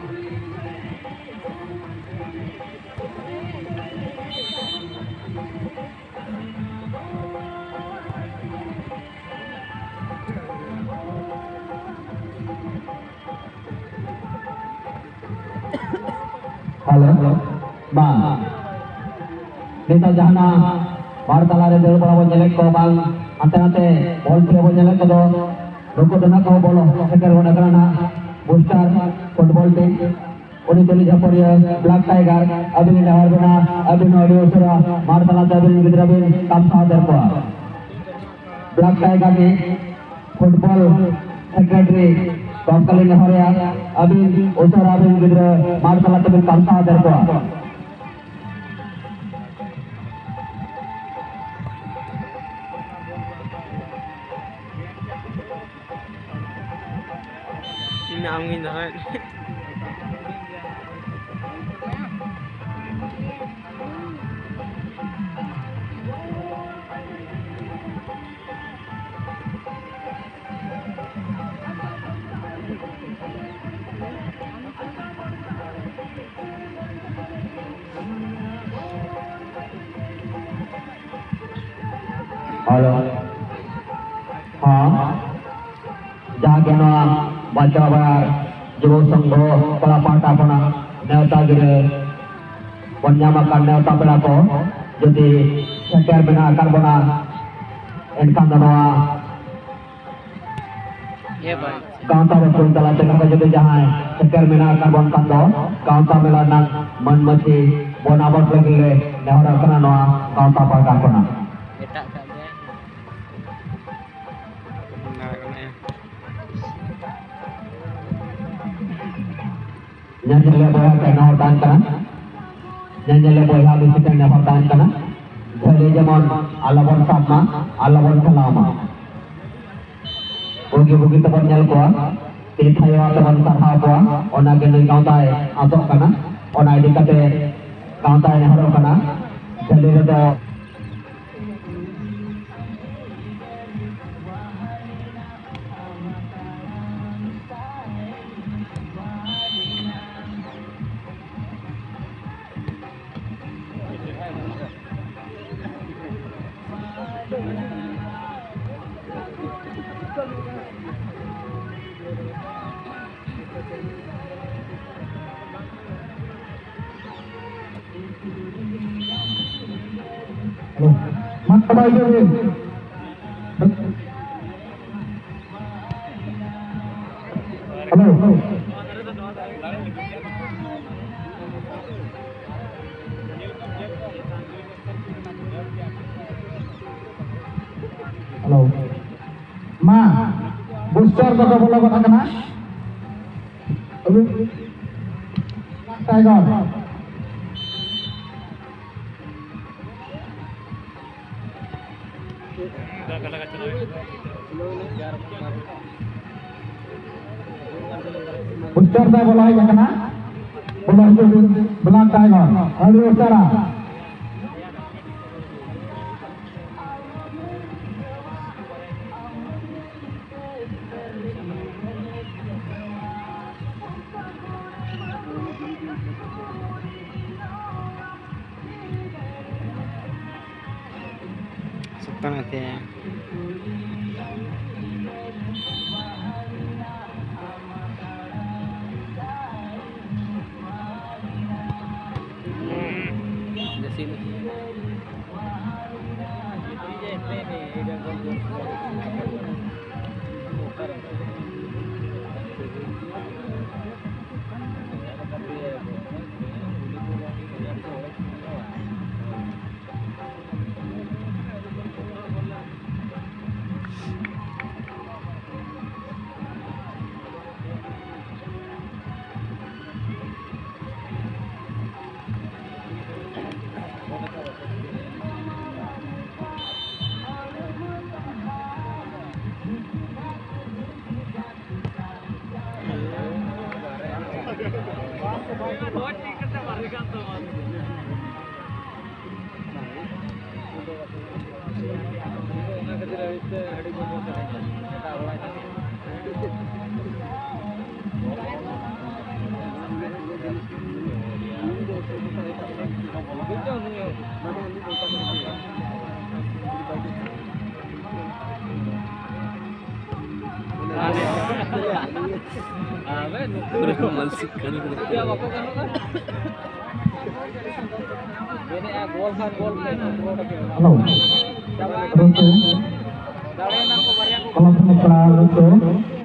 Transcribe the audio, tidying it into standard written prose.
Halo, bang. Kita jahana wartala re dulu bawah jelek ko bang. Ante bol pe bawah jelek ko do. Ruko dana ko bolo. Seker wana karana booster football team. Oni toli japoria Black Tiger. Abin ini harbana. Abin audio sura. Wartala abin gidrabin kamsa derpa. Black Tiger ni football secretary. Kali ini hari abin usara abin gidra wartala abin kamsa derpa. Angin banget. Halo, jaga baca bar Jugo Sanggo Kalapata Pona Neuta Gire Wanyamakan Neuta Pelako jadi seker bina karbona enkan danoa kaunta betul telah tengah jadi jahai seker bina karbon kando kaunta melanan manmati bonabot lagi le nehora kena noa kaunta pakar pona nyanyi boya kena hortan kana nyanyi boya bisi kena hortan kana jadi zaman alabon sama alabon kalama bugi teman nyal kuah tithayo teman sarha kuah ona gene kauntai asok kana ona dikate kauntai ne haro kana jadi do Mantap aja nih. Halo. Halo. Ma, booster kata bola kata kena. Halo. Tiger. Booster dah bola yang kena. Bola itu belakang Tiger. Halo Ustara. Nanti ya. Di sini. Halo. Runtuh. Kalau pernah runtuh.